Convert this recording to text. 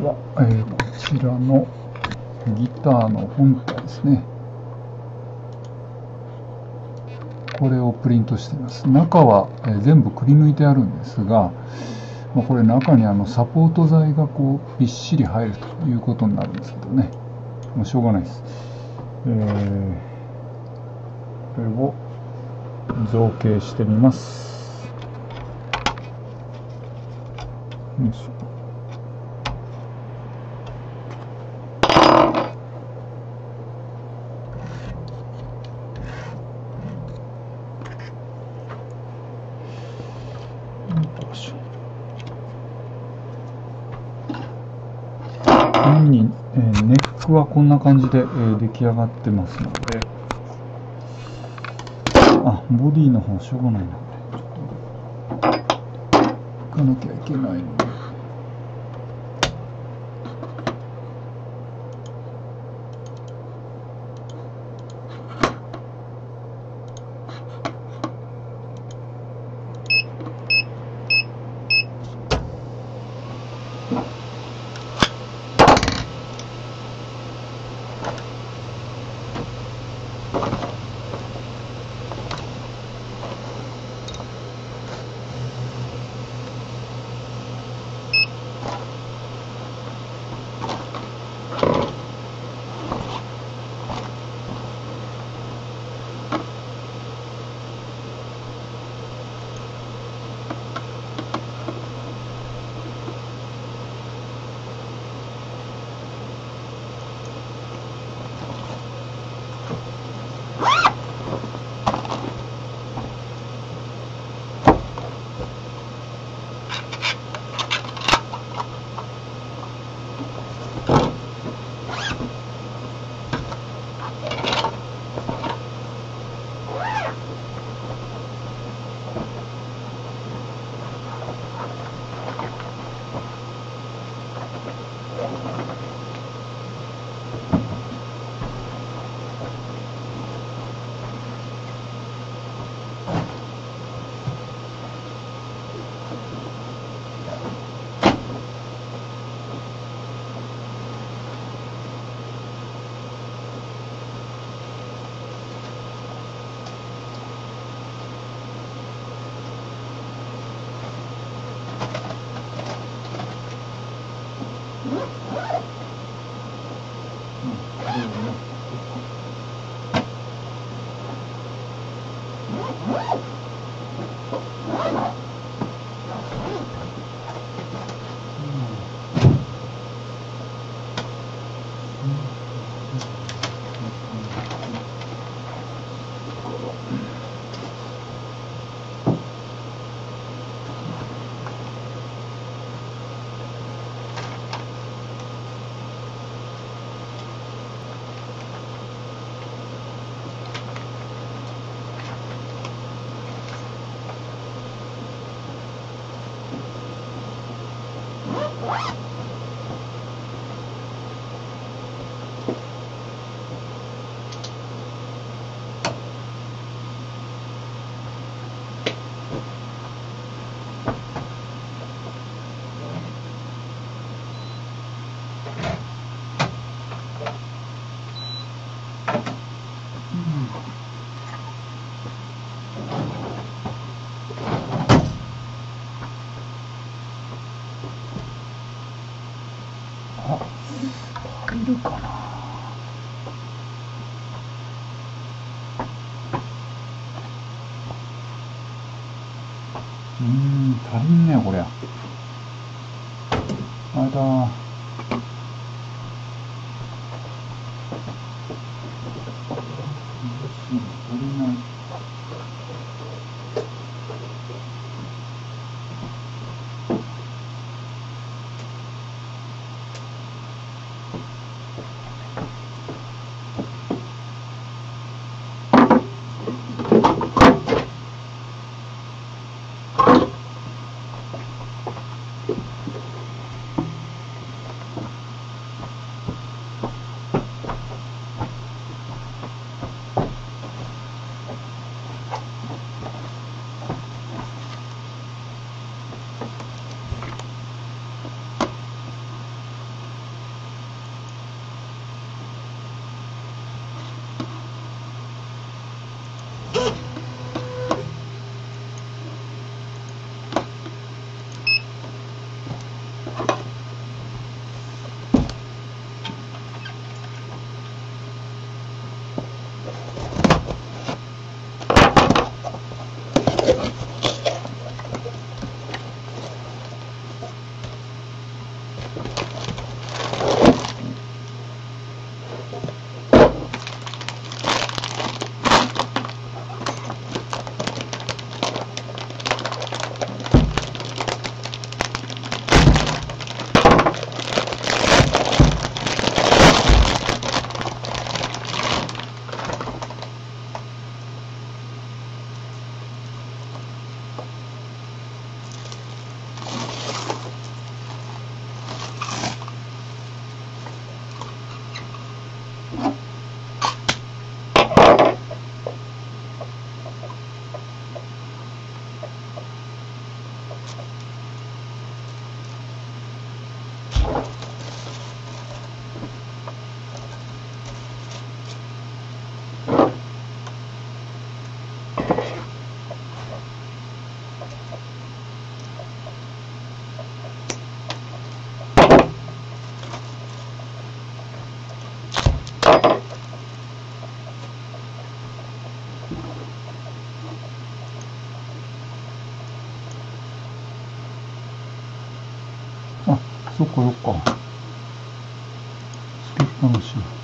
は、こちらのギターの本体ですね。これをプリントしています。中は、全部くり抜いてあるんですが、これ中にサポート材がこうびっしり入るということになるんですけどね。もうしょうがないです。これを造形してみます。よいしょ。ネックはこんな感じで、出来上がってますので、ボディの方しょうがないな。ちょっと行かなきゃいけないので。入るかな。足りんねこりゃ。あれだ。足りない。 あ、そっかそっか。つけっぱなし。